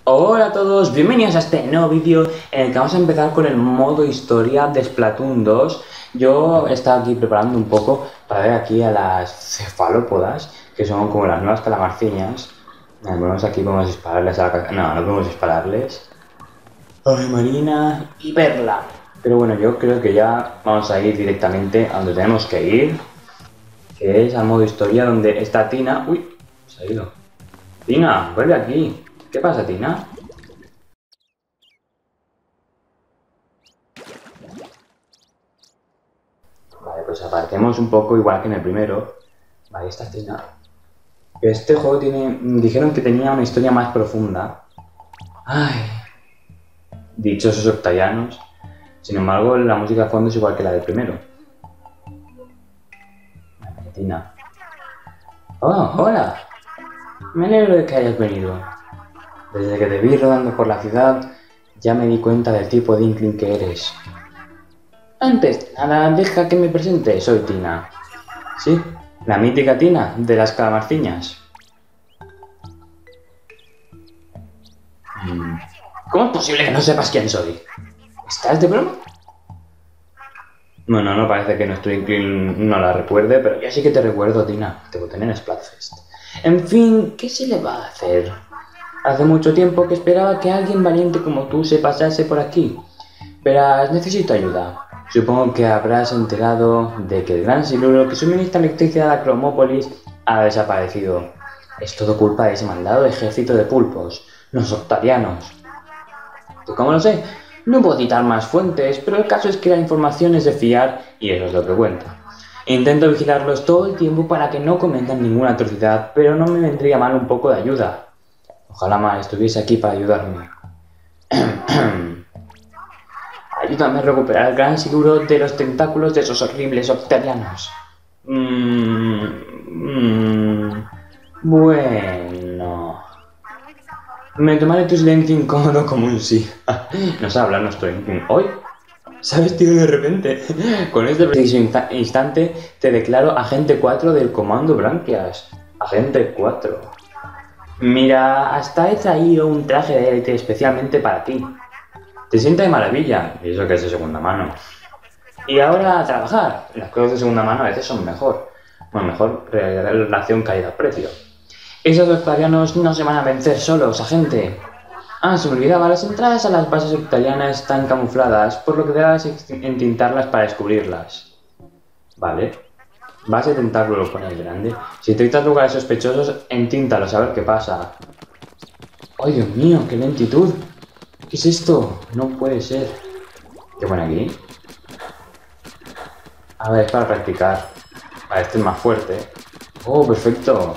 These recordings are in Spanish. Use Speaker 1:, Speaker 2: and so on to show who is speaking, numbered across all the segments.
Speaker 1: Hola a todos, bienvenidos a este nuevo vídeo en el que vamos a empezar con el modo historia de Splatoon 2. Yo he estado aquí preparando un poco para ver aquí a las cefalópodas, que son como las nuevas calamarciñas. Vemos aquí, podemos dispararles a la... No, no podemos dispararles. Ay, Marina y Perla. Pero bueno, yo creo que ya vamos a ir directamente a donde tenemos que ir, que es al modo historia donde está Tina. Uy, se ha ido. Tina, vuelve aquí. ¿Qué pasa, Tina? Vale, pues apartemos un poco igual que en el primero. Vale, esta escena. Este juego tiene... Dijeron que tenía una historia más profunda. Ay, dichosos octavianos. Sin embargo, la música de fondo es igual que la del primero. Vale, Tina. Oh, hola. Me alegro de que hayas venido. Desde que te vi rodando por la ciudad, ya me di cuenta del tipo de Inkling que eres. Antes de nada, deja que me presente. Soy Tina. Sí, la mítica Tina de las calamarciñas. ¿Cómo es posible que no sepas quién soy? ¿Estás de broma? Bueno, no parece que nuestro Inkling no la recuerde, pero yo sí que te recuerdo, Tina. Te voy a tener en Splatfest. En fin, ¿qué se le va a hacer? Hace mucho tiempo que esperaba que alguien valiente como tú se pasase por aquí. Verás, necesito ayuda. Supongo que habrás enterado de que el gran siluro que suministra electricidad a Cromópolis ha desaparecido. Es todo culpa de ese maldado ejército de pulpos, los octavianos. ¿Cómo lo sé? No puedo citar más fuentes, pero el caso es que la información es de fiar y eso es lo que cuenta. Intento vigilarlos todo el tiempo para que no cometan ninguna atrocidad, pero no me vendría mal un poco de ayuda. Ojalá más estuviese aquí para ayudarme. Ayúdame a recuperar el gran siluro de los tentáculos de esos horribles octavianos. Bueno... Me tomaré tu silencio incómodo como un sí. No sabe hablar nuestro Inkling. ¿Hoy? Se ha vestido de repente. Con este preciso instante te declaro agente 4 del comando Branquias. Agente 4. Mira, hasta he traído un traje de élite especialmente para ti. Te sienta de maravilla. Y eso que es de segunda mano. Y ahora a trabajar. Las cosas de segunda mano a veces son mejor. Bueno, mejor relación calidad-precio. Esos octavianos no se van a vencer solos, agente. Ah, se me olvidaba, las entradas a las bases octavianas están camufladas, por lo que debes entintarlas para descubrirlas. Vale. Base de tentáculo pone el grande. Si detectas lugares sospechosos, entíntalos a ver qué pasa. ¡Ay, Dios mío, qué lentitud! ¿Qué es esto? No puede ser. ¿Qué pone aquí? A ver, es para practicar. Vale, este es más fuerte. Oh, perfecto.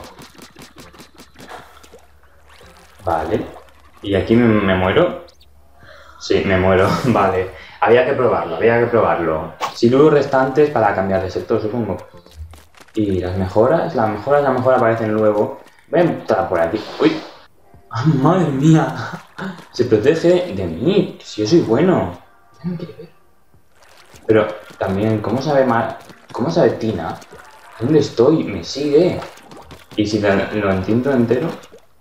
Speaker 1: Vale. ¿Y aquí me muero? Sí, me muero. Vale. Había que probarlo. Siluros restantes para cambiar de sector, supongo. Y las mejoras aparecen luego. Voy a entrar por aquí. ¡Uy! ¡Ah, madre mía! Se protege de mí, si yo soy bueno. Ya no quiere ver. Pero también, ¿cómo sabe Tina? ¿Dónde estoy? Me sigue. ¿Y si lo entiendo entero?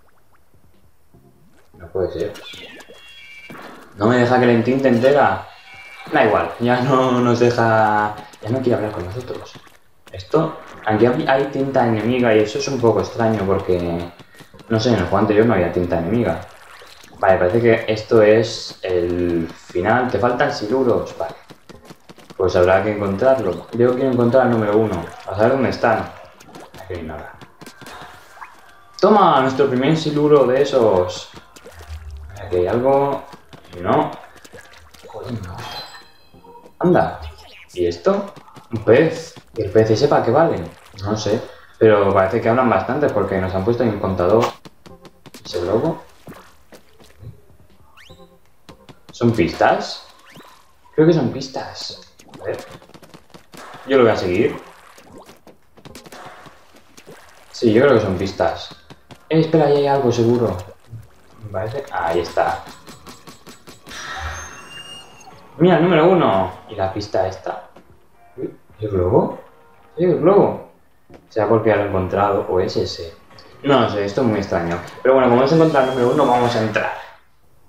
Speaker 1: No puede ser. No me deja que la intente entera. Da igual, ya no nos deja... Ya no quiere hablar con nosotros. Esto... Aquí hay tinta enemiga y eso es un poco extraño porque... No sé, en el juego anterior no había tinta enemiga. Vale, parece que esto es el final. Te faltan siluros. Vale. Pues habrá que encontrarlo. Yo quiero encontrar al número 1. A saber dónde están. Aquí no hay nada. ¡Toma! Nuestro primer siluro de esos. Aquí hay algo... No. Joder, no. Anda. ¿Y esto? Un pez. ¿Y el pez ese para qué vale? No sé. Pero parece que hablan bastante porque nos han puesto ahí un contador. ¿Ese globo? ¿Son pistas? Creo que son pistas. A ver. Yo lo voy a seguir. Sí, yo creo que son pistas. Espera, ahí hay algo seguro. Me parece... Ahí está. Mira, el número 1. Y la pista esta. ¿El globo? ¿Sí, el globo? ¿Será porque ya lo he encontrado o es ese? No lo sé, esto es muy extraño. Pero bueno, como hemos encontrado el número 1, vamos a entrar.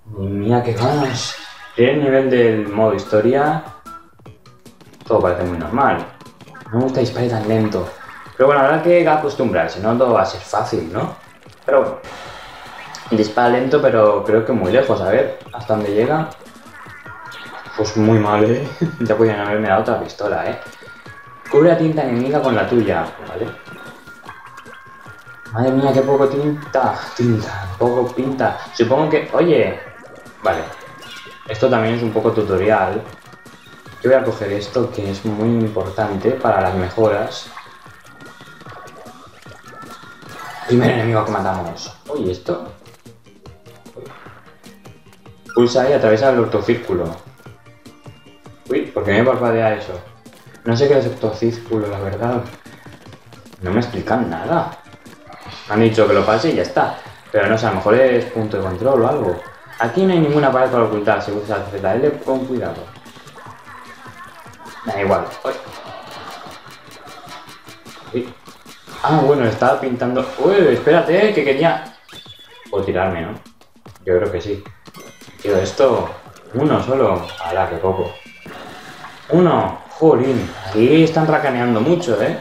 Speaker 1: Mira qué ganas. El nivel del modo historia, todo parece muy normal. No me gusta disparar tan lento. Pero bueno, habrá que acostumbrarse, no todo va a ser fácil, ¿no? Pero bueno, dispara lento, pero creo que muy lejos. A ver, ¿hasta dónde llega? Pues muy mal, ¿eh? Ya podían haberme dado otra pistola, ¿eh? Cubre la tinta enemiga con la tuya, ¿vale? Madre mía, qué poco poco pinta. Supongo que... Oye, vale. Esto también es un poco tutorial. Yo voy a coger esto, que es muy importante para las mejoras. Primer enemigo que matamos. Oye, esto... Pulsa y atraviesa el ortocírculo. Uy, ¿por qué me parpadea eso? No sé qué es ortocírculo, la verdad. No me explican nada. Me han dicho que lo pase y ya está. Pero no sé, a lo mejor es punto de control o algo. Aquí no hay ninguna pared para ocultar. Si usas ZL, con cuidado. Da igual. Uy. Ah, bueno, estaba pintando... Uy, espérate, que quería... Puedo tirarme, ¿no? Yo creo que sí. Quiero esto... Uno solo. ¡Hala, qué poco! Uno. Jolín. Aquí están racaneando mucho, ¿eh?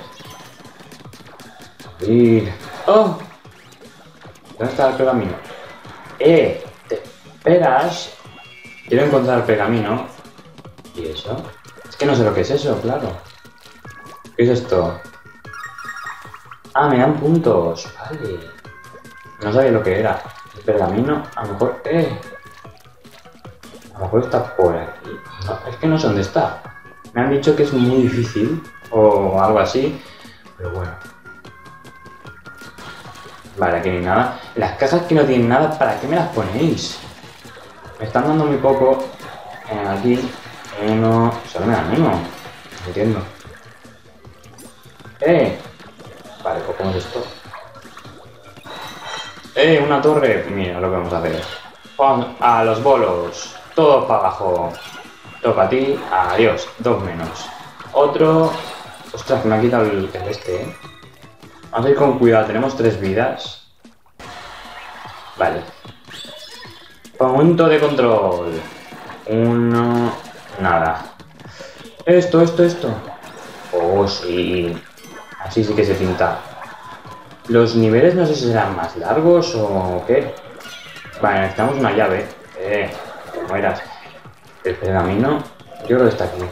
Speaker 1: Y... ¡Oh! ¿Dónde está el pergamino? ¡Te esperas! Quiero encontrar el pergamino. ¿Y eso? Es que no sé lo que es eso, claro. ¿Qué es esto? Ah, me dan puntos. Vale. No sabía lo que era. El pergamino, a lo mejor... A lo mejor está por aquí. No, es que no sé dónde está. Me han dicho que es muy difícil. O algo así. Pero bueno. Vale, aquí no hay nada. Las cajas que no tienen nada, ¿para qué me las ponéis? Me están dando muy poco. Aquí. Uno. Solo me dan uno. No entiendo. Vale, pues ¿cómo es esto? Una torre. Mira lo que vamos a hacer. Vamos a los bolos. Todos para abajo. Toca a ti. Adiós. 2 menos. Otro. Ostras, que me ha quitado el este, Vamos a ir con cuidado. Tenemos 3 vidas. Vale. Punto de control. Uno. Nada. Esto. Oh, sí. Así sí que se pinta. Los niveles no sé si serán más largos o qué. Vale, necesitamos una llave. ¿Cómo eras? El pergamino, yo creo que está aquí.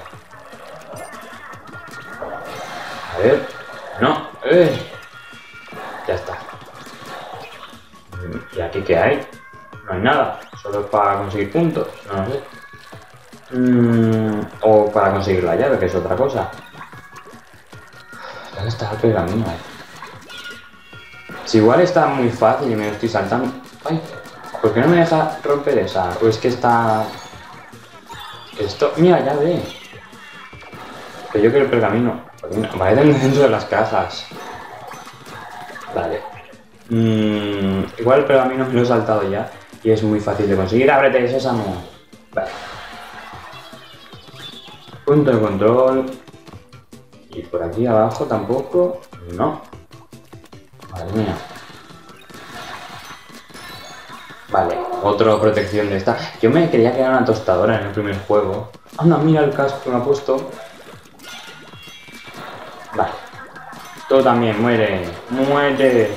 Speaker 1: A ver. No. Ya está. ¿Y aquí qué hay? No hay nada. Solo es para conseguir puntos. No lo sé. O para conseguir la llave, que es otra cosa. ¿Dónde está el pergamino? Si igual está muy fácil y me lo estoy saltando. Ay, ¿por qué no me deja romper esa? Pues que está... Esto... Mira, ya ve. Pero yo quiero el pergamino. Vale, dentro de las cajas. Vale. Igual el pergamino me lo he saltado ya. Y es muy fácil de conseguir. ¡Ábrete, sésamo! Vale. Punto de control. Y por aquí abajo tampoco. No. Madre mía. Vale, otra protección de esta. Yo me creía que era una tostadora en el primer juego. Anda, mira el casco que me ha puesto. Vale. Tú también, muere. Muere.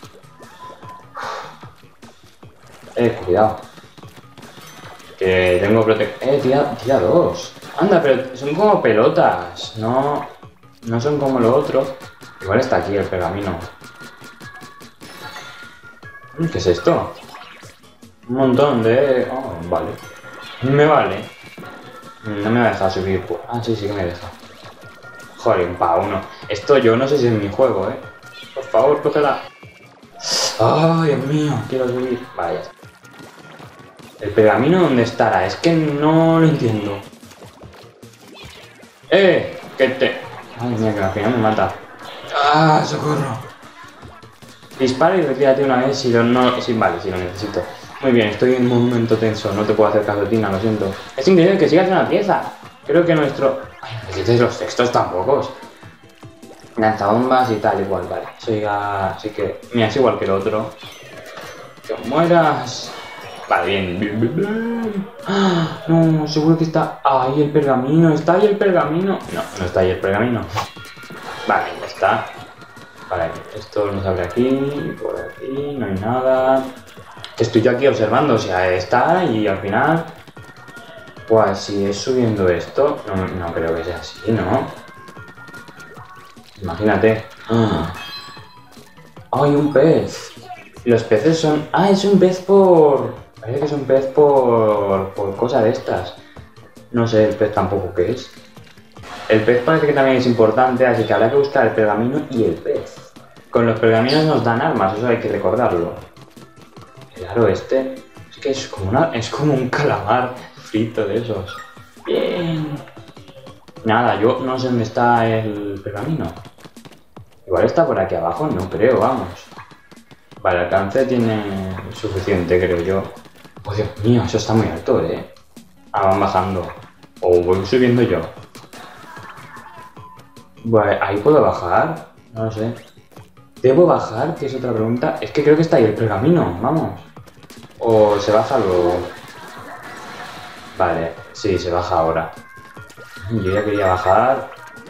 Speaker 1: Cuidado. Que tengo protección. Tira 2. Anda, pero son como pelotas. No son como lo otro. Igual está aquí el pergamino. ¿Qué es esto? Un montón de... Oh, vale. Me vale. No me va a dejar subir. Ah, sí que me deja. Joder, un pa' uno. Esto yo no sé si es mi juego, Por favor, cógela. ¡Ay, Dios mío! Quiero subir. Vaya. ¿El pergamino dónde estará? Es que no lo entiendo. Que te... Ay, mía, que al final me mata. ¡Ah, socorro! Dispara y retírate una vez si no... Sí, vale, si lo necesito. Muy bien, estoy en un momento tenso. No te puedo hacer caso, Tina, lo siento. Es increíble que sigas una pieza. Creo que nuestro... Ay, necesites los textos tan pocos. Lanzabombas y tal, igual, vale. Así que... Mira, es igual que el otro. ¡Que mueras! Vale, bien. ¡Ah! No, seguro que está ahí el pergamino. ¿Está ahí el pergamino? No, no está ahí el pergamino. Vale, ya está. Vale, esto nos abre aquí, por aquí, no hay nada. Estoy yo aquí observando, o sea, está y al final... Pues si es subiendo esto, no creo que sea así, ¿no? Imagínate. ¡Ah! ¡Ay, un pez! Los peces son... Ah, es un pez por... Parece que es un pez por cosa de estas. No sé el pez tampoco qué es. El pez parece que también es importante, así que habrá que buscar el pergamino y el pez. Con los pergaminos nos dan armas, eso hay que recordarlo. Claro, este... Es que es como un calamar frito de esos. Bien. Nada, yo no sé dónde está el pergamino. Igual está por aquí abajo, no creo, vamos. Vale, el alcance tiene suficiente, creo yo. Oh, Dios mío, eso está muy alto, ¿eh? Ah, van bajando. O voy subiendo yo. Vale, ¿ahí puedo bajar? No lo sé. ¿Debo bajar? Que es otra pregunta. Es que creo que está ahí el pergamino, vamos. O se baja luego. Vale, sí, se baja ahora. Yo ya quería bajar.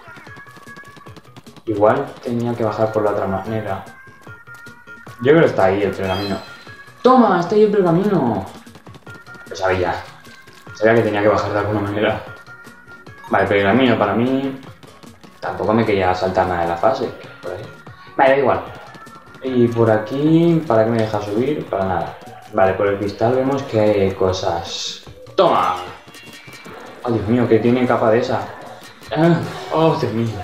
Speaker 1: Igual tenía que bajar por la otra manera. Yo creo que está ahí el pergamino. ¡Toma! ¡Está ahí el pergamino! Lo sabía. Sabía que tenía que bajar de alguna manera. Vale, pergamino para mí... Tampoco me quería saltar nada de la fase. Por ahí. Vale, da igual. Y por aquí... ¿Para qué me deja subir? Para nada. Vale, por el cristal vemos que hay cosas. ¡Toma! ¡Oh, Dios mío! Que tiene capa de esa. ¡Oh, Dios mío!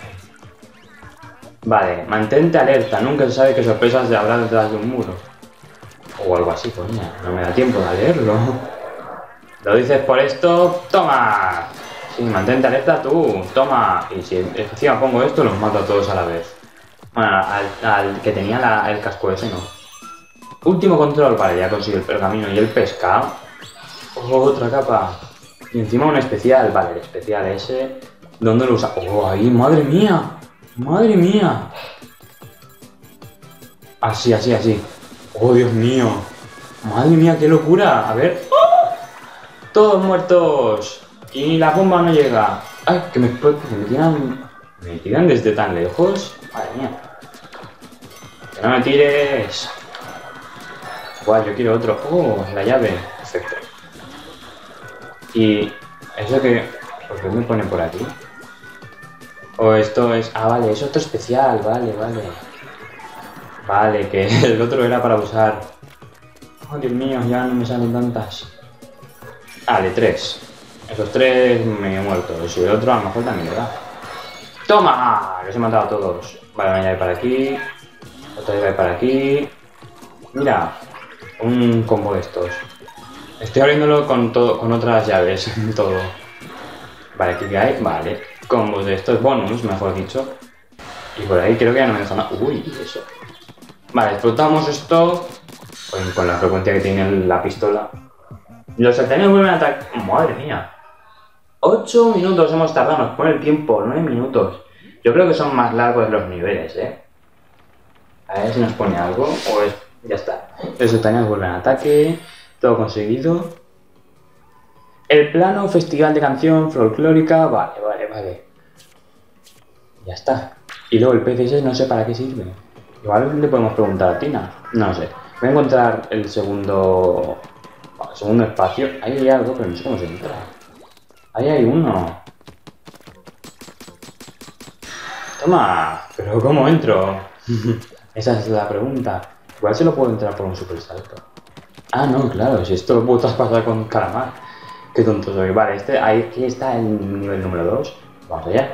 Speaker 1: Vale, mantente alerta. Nunca se sabe qué sorpresas habrá detrás de un muro. O algo así, coña. No me da tiempo de leerlo. Lo dices por esto. ¡Toma! Sí, mantente alerta tú. ¡Toma! Y si encima pongo esto, los mato a todos a la vez. Bueno, al que tenía el casco ese, no. Último control. Vale, ya consigo el pergamino y el pescado. Oh, otra capa. Y encima un especial. Vale, el especial ese. ¿Dónde lo usa? Oh, ahí, madre mía. Madre mía. Así, así, así. Oh, Dios mío. Madre mía, qué locura. A ver. ¡Oh! Todos muertos. Y la bomba no llega. Ay, que me tiran. ¿Me tiran desde tan lejos? Madre mía. Que no me tires. Guau, yo quiero otro. Oh, la llave. Perfecto. Y eso que... ¿Por qué me pone por aquí? O esto es... Ah, vale, es otro especial. Vale, vale. Vale, que el otro era para usar... Oh, Dios mío, ya no me salen tantas. Vale, 3. Esos 3 me he muerto. Y el otro a lo mejor también le da. ¡Toma! Los he matado a todos. Vale, una llave para aquí. Otra llave para aquí. Mira, un combo de estos. Estoy abriéndolo con otras llaves, todo. Vale, aquí que hay, vale. Combos de estos, bonus, mejor dicho. Y por ahí creo que ya no me deja nada. Uy, eso. Vale, explotamos esto. Con la frecuencia que tiene la pistola. Los sartenes vuelven a atacar. Madre mía. 8 minutos hemos tardado, nos pone el tiempo, 9 minutos. Yo creo que son más largos los niveles, A ver si nos pone algo. O es... Ya está. Los sartenes vuelven a ataque. Todo conseguido. El plano, festival de canción folclórica. Vale, vale, vale. Ya está. Y luego el PCS no sé para qué sirve. Igual le podemos preguntar a Tina. No sé. Voy a encontrar el segundo espacio. Ahí hay algo, pero no sé cómo se entra. Ahí hay uno. Toma. Pero ¿cómo entro? Esa es la pregunta. Igual se lo puedo entrar por un super salto. Ah, no, claro. Si esto lo puedo traspasar con calamar. Qué tonto soy. Vale, aquí está el nivel número 2. Vamos allá.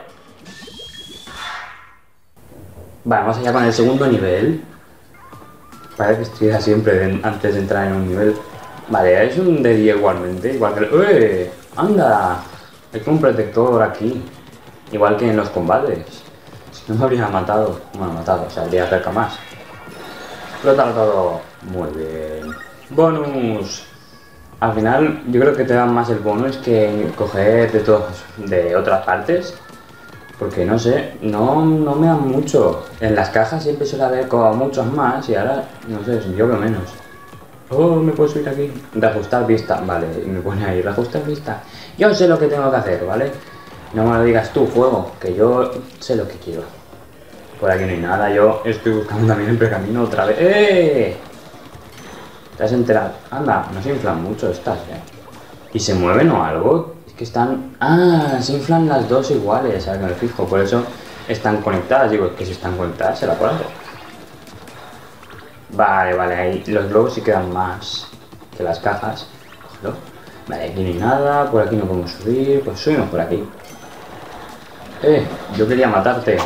Speaker 1: Vale, vamos allá con el segundo nivel. Parece que estuviera siempre antes de entrar en un nivel. Vale, es un de 10 igualmente. Igual que ¡eh! ¡Anda! Hay un protector aquí. Igual que en los combates. Si no me habría matado. Bueno, matado, o sea, habría cerca más. Explótalo todo. Muy bien. ¡Bonus! Al final, yo creo que te dan más el bonus que coger de otras partes. Porque no sé, no me dan mucho. En las cajas siempre suele haber como muchos más y ahora, no sé, yo veo menos. Oh, me puedo subir aquí. Reajustar vista. Vale, y me pone ahí, reajustar vista. Yo sé lo que tengo que hacer, ¿vale? No me lo digas tú, juego, que yo sé lo que quiero. Por aquí no hay nada, yo estoy buscando también el pergamino otra vez. ¡Eh! ¿Te has enterado? Anda, no se inflan mucho estas, ¿eh? ¿Y se mueven o algo? Es que están... Ah, se inflan las dos iguales, a ver que me fijo. Por eso están conectadas. Digo, es que si están conectadas será por algo. Vale, vale, ahí los globos sí quedan más que las cajas. Cógelo. Vale, aquí no hay nada, por aquí no podemos subir, pues subimos por aquí. Yo quería matarte.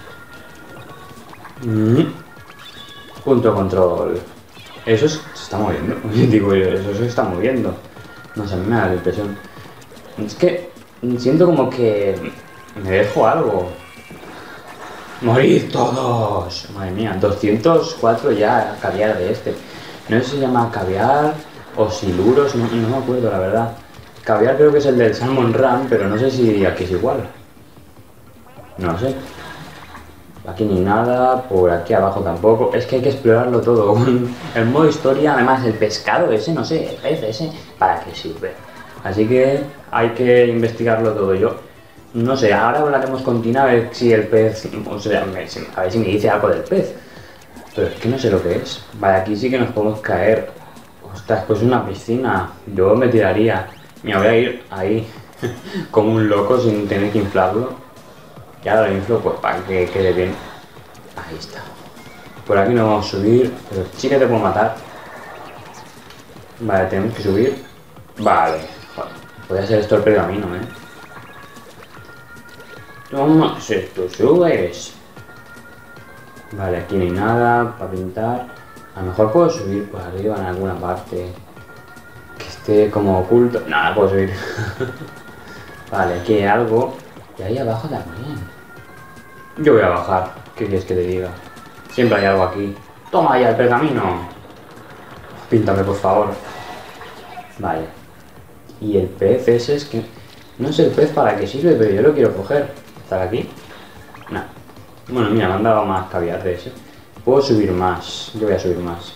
Speaker 1: Punto control. Eso se está moviendo. Digo, eso se está moviendo. No sé, a mí me da la impresión. Es que siento como que me dejo algo. ¡Morid todos! Madre mía, 204 ya caviar de este. No sé si se llama caviar o siluros, no me acuerdo la verdad. Caviar creo que es el del Salmon Run, pero no sé si aquí es igual. No lo sé. Aquí ni nada, por aquí abajo tampoco. Es que hay que explorarlo todo. El modo historia, además el pescado ese, no sé, el pez ese, ¿para qué sirve? Así que hay que investigarlo todo. Yo no sé, ahora hablaremos con Tina a ver si el pez, o sea, a ver si me dice algo del pez. Pero es que no sé lo que es. Vale, aquí sí que nos podemos caer. Ostras, pues una piscina. Yo me tiraría. Me voy a ir ahí como un loco sin tener que inflarlo. Ya lo inflo pues para que quede bien. Ahí está. Por aquí no vamos a subir, pero sí que te puedo matar. Vale, tenemos que subir. Vale. Joder, podría ser esto el pergamino, Toma, si tú subes. Vale, aquí no hay nada para pintar. A lo mejor puedo subir por arriba en alguna parte que esté como oculto. No, no puedo subir. Vale, aquí hay algo. Y ahí abajo también. Yo voy a bajar. ¿Qué quieres que te diga? Siempre hay algo aquí. Toma ya el pergamino. Píntame, por favor. Vale. Y el pez ese es que... No sé el pez para qué sirve, pero yo lo quiero coger. ¿Está aquí? No. Bueno, mira, me han dado más caviar de ese. Puedo subir más. Yo voy a subir más.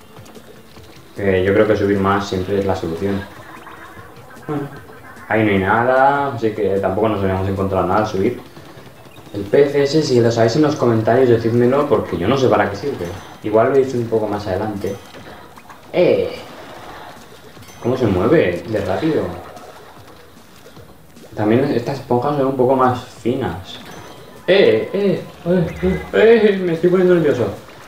Speaker 1: Yo creo que subir más siempre es la solución. Bueno. Ahí no hay nada, así que tampoco nos habíamos encontrado nada al subir. El pez ese, si lo sabéis en los comentarios, decídmelo, porque yo no sé para qué sirve. Igual lo hice un poco más adelante. ¿Cómo se mueve de rápido? También estas esponjas son un poco más finas. Me estoy poniendo nervioso.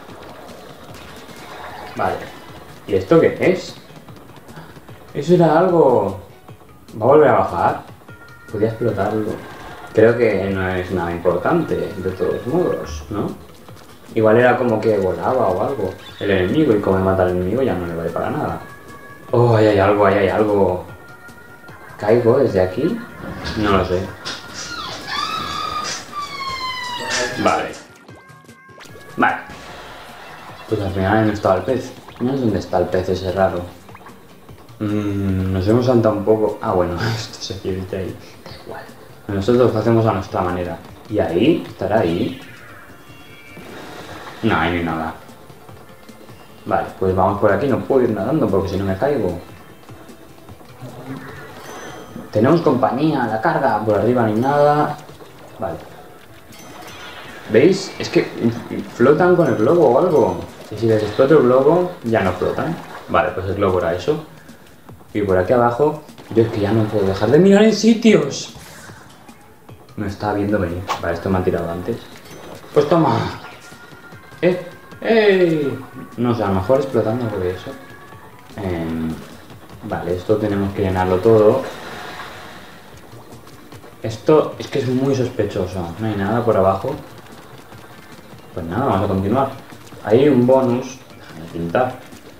Speaker 1: Vale. ¿Y esto qué es? Eso era algo... ¿Va a volver a bajar? Podría explotarlo. Creo que no es nada importante, de todos modos, ¿no? Igual era como que volaba o algo. El enemigo, y como me mata al enemigo ya no le vale para nada. Oh, ahí hay algo, ahí hay algo. ¿Caigo desde aquí? No lo sé. Vale. Vale. Pues al final no estaba el pez. No sé dónde está el pez ese raro. Nos hemos saltado un poco. Ah, bueno, esto se quiere ahí. Da igual. Nosotros lo hacemos a nuestra manera. ¿Y ahí? ¿Estará ahí? No, ahí no hay nada. Vale, pues vamos por aquí. No puedo ir nadando porque si no me caigo. Tenemos compañía, la carga. Por arriba no hay nada. Vale. ¿Veis? Es que flotan con el globo o algo. Y si les exploto el globo, ya no flotan. Vale, pues el globo era eso. Y por aquí abajo, yo es que ya no puedo dejar de mirar en sitios. Me estaba viendo venir. Vale, esto me han tirado antes. Pues toma. No sé, a lo mejor explotando algo de eso. Vale, esto tenemos que llenarlo todo. Esto es que es muy sospechoso. No hay nada por abajo. Pues nada, vamos a continuar. Hay un bonus. Déjame pintar.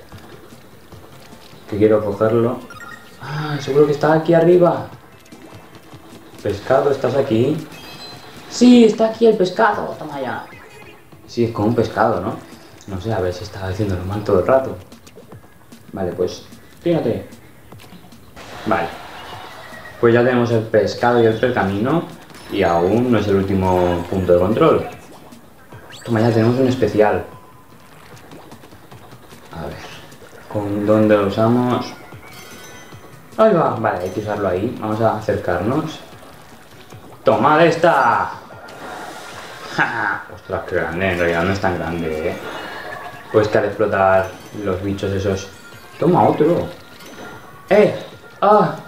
Speaker 1: Que quiero cogerlo. Ah, seguro que está aquí arriba. Pescado, ¿estás aquí? Sí, está aquí el pescado. Toma ya. Sí, es como un pescado, ¿no? No sé, a ver si estaba haciéndolo mal todo el rato. Vale, pues fíjate. Vale. Pues ya tenemos el pescado y el pergamino. Y aún no es el último punto de control. Toma ya, tenemos un especial. A ver. ¿Con dónde lo usamos? Ahí va, vale, hay que usarlo ahí. Vamos a acercarnos. ¡Toma de esta! ¡Ja! Ostras, qué grande, en realidad no es tan grande, Pues que al explotar los bichos esos. ¡Toma otro! ¡Ah!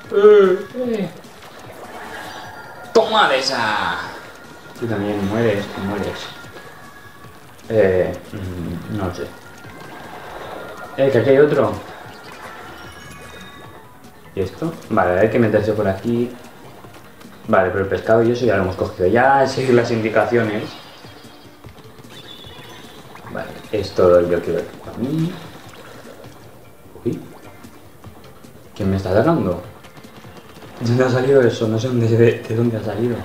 Speaker 1: ¡Toma de esa! Tú también mueres, no sé. Que aquí hay otro. ¿Y esto? Vale, hay que meterse por aquí. Vale, pero el pescado y eso ya lo hemos cogido. Ya seguir las indicaciones. Vale, esto yo quiero para mí. Uy. ¿Quién me está atacando? ¿De dónde ha salido eso? No sé de dónde ha salido.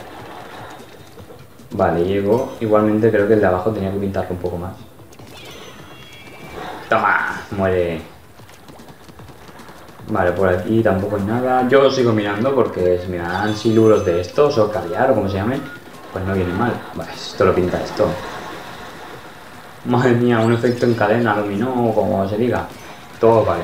Speaker 1: Vale, llego. Igualmente creo que el de abajo tenía que pintarlo un poco más. ¡Toma! Muere. Vale, por aquí tampoco hay nada. Yo sigo mirando porque si me dan siluros de estos o caviar o como se llame, pues no viene mal. Vale, esto lo pinta esto. Madre mía, un efecto en cadena, dominó, como se diga. Todo vale.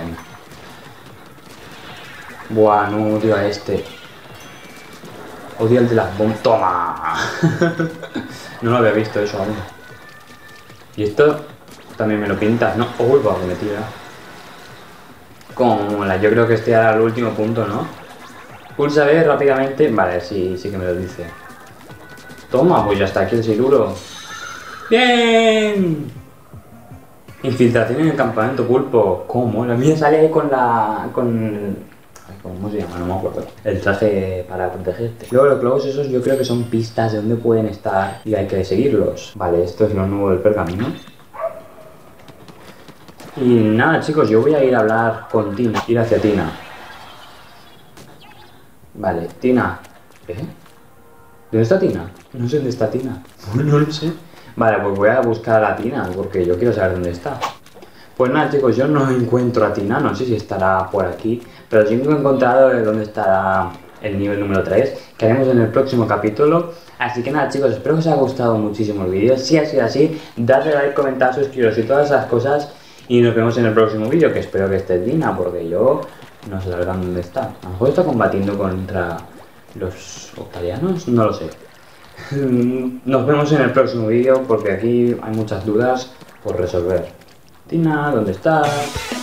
Speaker 1: Buah, no odio a este. Odio el de las bombas. ¡Toma! No lo había visto eso aún. Y esto también me lo pintas, ¿no? Uy, va, que me tira. Como mola, yo creo que este era el último punto, ¿no? Pulsa B rápidamente. Vale, sí que me lo dice. Toma, pues ya está aquí el siluro. ¡Bien! Infiltración en el campamento pulpo. ¿Cómo? La mía sale con la... ¿Cómo se llama? No me acuerdo. El traje para protegerte. Luego los globos esos yo creo que son pistas de dónde pueden estar y hay que seguirlos. Vale, esto es lo nuevo del pergamino. Y nada, chicos, yo voy a ir a hablar con Tina. Ir hacia Tina. Vale, Tina. ¿Dónde está Tina? No sé dónde está Tina. No lo sé. Vale, pues voy a buscar a Tina porque yo quiero saber dónde está. Pues nada, chicos, yo no encuentro a Tina. No sé si estará por aquí. Pero sí que he encontrado dónde estará el nivel número 3. Que haremos en el próximo capítulo. Así que nada, chicos, espero que os haya gustado muchísimo el vídeo. Si ha sido así, dadle like, comentad, suscribiros y todas esas cosas. Y nos vemos en el próximo vídeo, que espero que esté Tina, porque yo no sé la verdad dónde está. A lo mejor está combatiendo contra los octavianos, no lo sé. Nos vemos en el próximo vídeo, porque aquí hay muchas dudas por resolver. Tina, ¿dónde estás?